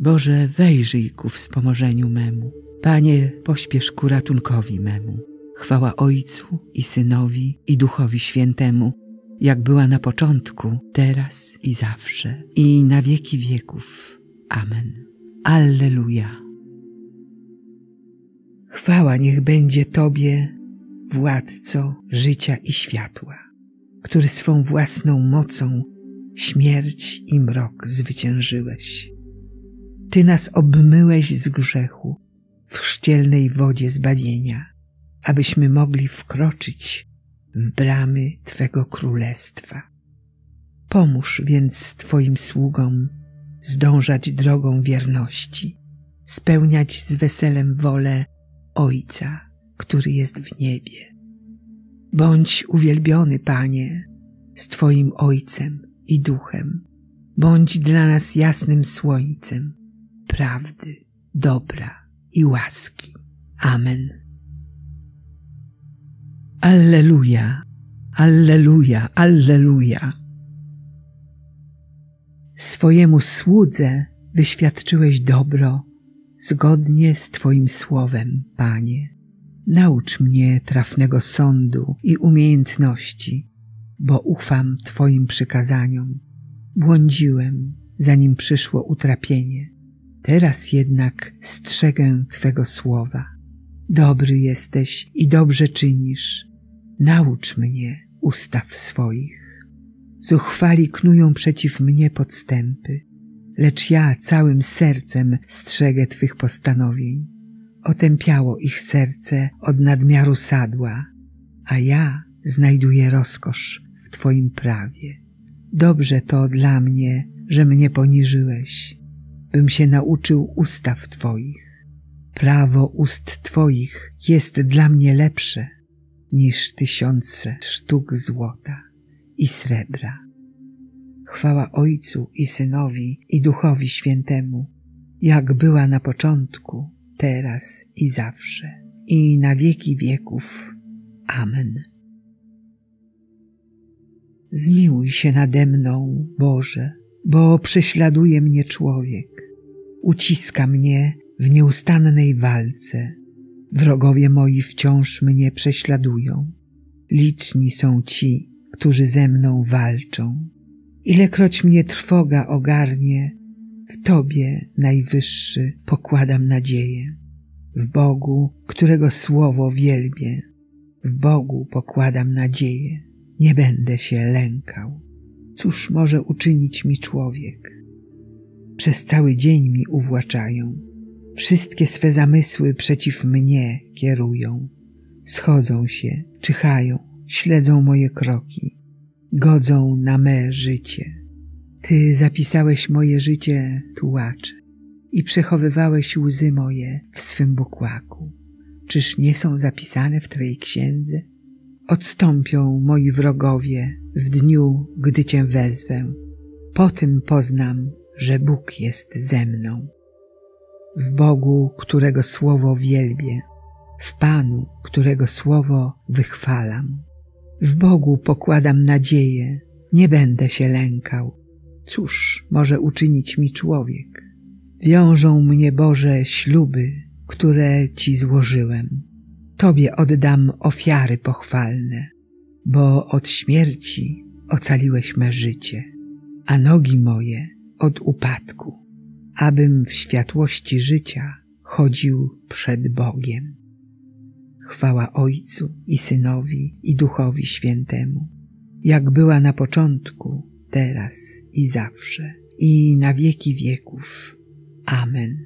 Boże, wejrzyj ku wspomożeniu memu. Panie, pośpiesz ku ratunkowi memu. Chwała Ojcu i Synowi i Duchowi Świętemu, jak była na początku, teraz i zawsze, i na wieki wieków. Amen. Alleluja. Chwała niech będzie Tobie, Władco życia i światła, który swą własną mocą śmierć i mrok zwyciężyłeś. Ty nas obmyłeś z grzechu w chrzcielnej wodzie zbawienia, abyśmy mogli wkroczyć w bramy Twego Królestwa. Pomóż więc Twoim sługom zdążać drogą wierności, spełniać z weselem wolę Ojca, który jest w niebie. Bądź uwielbiony, Panie, z Twoim Ojcem i Duchem. Bądź dla nas jasnym słońcem prawdy, dobra i łaski. Amen. Alleluja, alleluja, alleluja. Swojemu słudze wyświadczyłeś dobro zgodnie z Twoim słowem, Panie. Naucz mnie trafnego sądu i umiejętności, bo ufam Twoim przykazaniom. Błądziłem, zanim przyszło utrapienie. Teraz jednak strzegę Twego słowa. Dobry jesteś i dobrze czynisz. Naucz mnie ustaw swoich. Zuchwali knują przeciw mnie podstępy, lecz ja całym sercem strzegę Twych postanowień. Otępiało ich serce od nadmiaru sadła, a ja znajduję rozkosz w Twoim prawie. Dobrze to dla mnie, że mnie poniżyłeś, bym się nauczył ustaw Twoich. Prawo ust Twoich jest dla mnie lepsze niż 1000 sztuk złota i srebra. Chwała Ojcu i Synowi i Duchowi Świętemu, jak była na początku, teraz i zawsze, i na wieki wieków. Amen. Zmiłuj się nade mną, Boże, bo prześladuje mnie człowiek. Uciska mnie w nieustannej walce. Wrogowie moi wciąż mnie prześladują. Liczni są ci, którzy ze mną walczą. Ilekroć mnie trwoga ogarnie, w Tobie, Najwyższy, pokładam nadzieję. W Bogu, którego słowo wielbię, w Bogu pokładam nadzieję. Nie będę się lękał. Cóż może uczynić mi człowiek? Przez cały dzień mi uwłaczają. Wszystkie swe zamysły przeciw mnie kierują. Schodzą się, czyhają, śledzą moje kroki. Godzą na me życie. Ty zapisałeś moje życie, tułacze, i przechowywałeś łzy moje w swym bukłaku. Czyż nie są zapisane w Twojej księdze? Odstąpią moi wrogowie w dniu, gdy Cię wezwę. Po tym poznam, że Bóg jest ze mną. W Bogu, którego słowo wielbię, w Panu, którego słowo wychwalam. W Bogu pokładam nadzieję, nie będę się lękał. Cóż może uczynić mi człowiek? Wiążą mnie, Boże, śluby, które Ci złożyłem. Tobie oddam ofiary pochwalne, bo od śmierci ocaliłeś me życie, a nogi moje od upadku, abym w światłości życia chodził przed Bogiem. Chwała Ojcu i Synowi i Duchowi Świętemu, jak była na początku, teraz i zawsze, i na wieki wieków. Amen.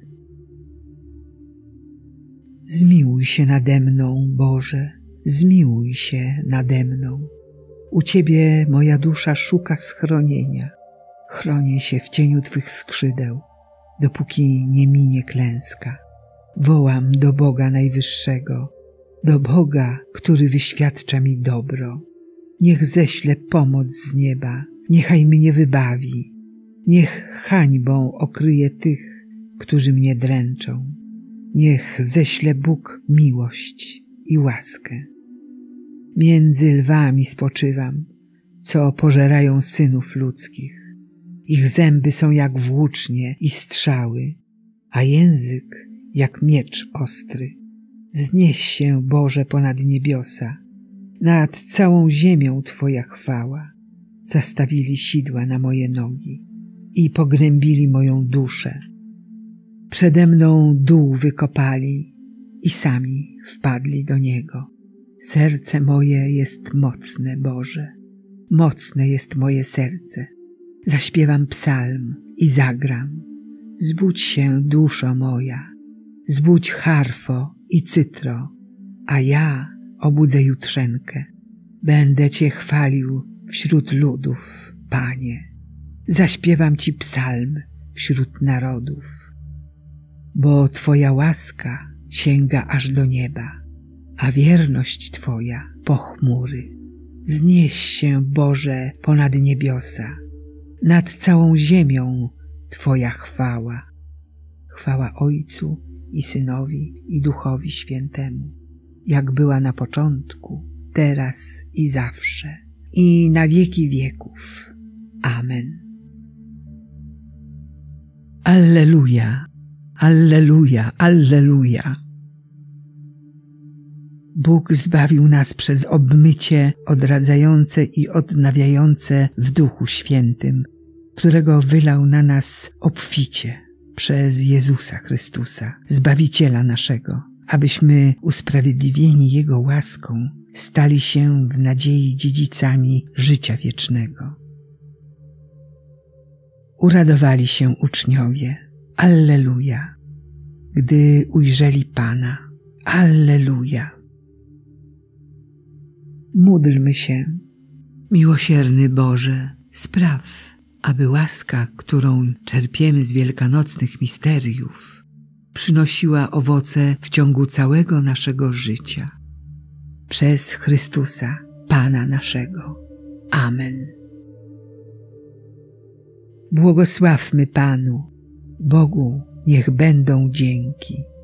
Zmiłuj się nade mną, Boże, zmiłuj się nade mną. U Ciebie moja dusza szuka schronienia. Chronię się w cieniu Twych skrzydeł, dopóki nie minie klęska. Wołam do Boga Najwyższego, do Boga, który wyświadcza mi dobro. Niech ześle pomoc z nieba, niechaj mnie wybawi. Niech hańbą okryje tych, którzy mnie dręczą. Niech ześle Bóg miłość i łaskę. Między lwami spoczywam, co pożerają synów ludzkich. Ich zęby są jak włócznie i strzały, a język jak miecz ostry. Wznieś się, Boże, ponad niebiosa, nad całą ziemią Twoja chwała. Zastawili sidła na moje nogi i pogrębili moją duszę. Przede mną dół wykopali i sami wpadli do niego. Serce moje jest mocne, Boże, mocne jest moje serce. Zaśpiewam psalm i zagram. Zbudź się, duszo moja, zbudź harfo i cytro, a ja obudzę jutrzenkę. Będę Cię chwalił wśród ludów, Panie. Zaśpiewam Ci psalm wśród narodów. Bo Twoja łaska sięga aż do nieba, a wierność Twoja po chmury. Wznieś się, Boże, ponad niebiosa, nad całą ziemią Twoja chwała. Chwała Ojcu i Synowi i Duchowi Świętemu, jak była na początku, teraz i zawsze, i na wieki wieków. Amen. Alleluja, alleluja, alleluja. Bóg zbawił nas przez obmycie odradzające i odnawiające w Duchu Świętym, którego wylał na nas obficie przez Jezusa Chrystusa, Zbawiciela naszego, abyśmy usprawiedliwieni Jego łaską stali się w nadziei dziedzicami życia wiecznego. Uradowali się uczniowie, alleluja, gdy ujrzeli Pana, alleluja. Módlmy się. Miłosierny Boże, spraw, aby łaska, którą czerpiemy z wielkanocnych misteriów, przynosiła owoce w ciągu całego naszego życia. Przez Chrystusa, Pana naszego. Amen. Błogosławmy Panu, Bogu niech będą dzięki.